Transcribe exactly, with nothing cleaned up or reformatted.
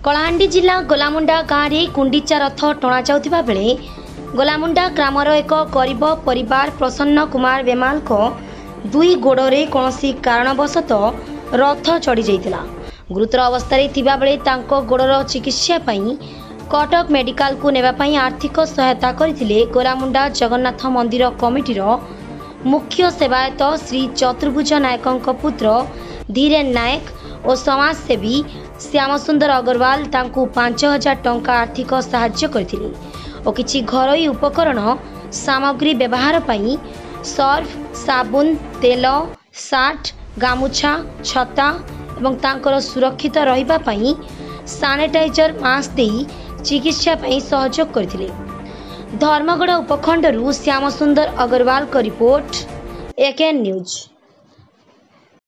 कलाहांडी जिला गोलामुंडा गाँव में गुंडीचा रथ टणा जाउथिबा बेले गोलामुंडा ग्रामर एक गरीब परिवार प्रसन्न कुमार बेमाल को दुई गोड़े कौनसी कारणवशतः रथ चढ़ी जाइतिला। गुरुतर अवस्था थिबा बेले तांको गोड़र चिकित्सा पई कटक मेडिकल को नेबा पई आर्थिक सहायता करथिले गोलामुंडा जगन्नाथ मंदिर कमिटीर मुख्य सेवायत श्री चतुर्भुज नायकों पुत्र धीरेन नायक और समाजसेवी श्याम सुंदर अग्रवाल तांकु पांच हजार टंका आर्थिक सहाय्य करथिले और किछि घरोई उपकरण सामग्री व्यवहार पई सर्फ साबुन तेल सार्ट गामुछा छता एवं तांकर सुरक्षित रहिबा पई सैनिटाइजर मास्क देई चिकित्सा पई सहयोग करथिले। धर्मगढ़ उपखंडरू श्याम सुंदर अग्रवाल का रिपोर्ट एकेएन न्यूज।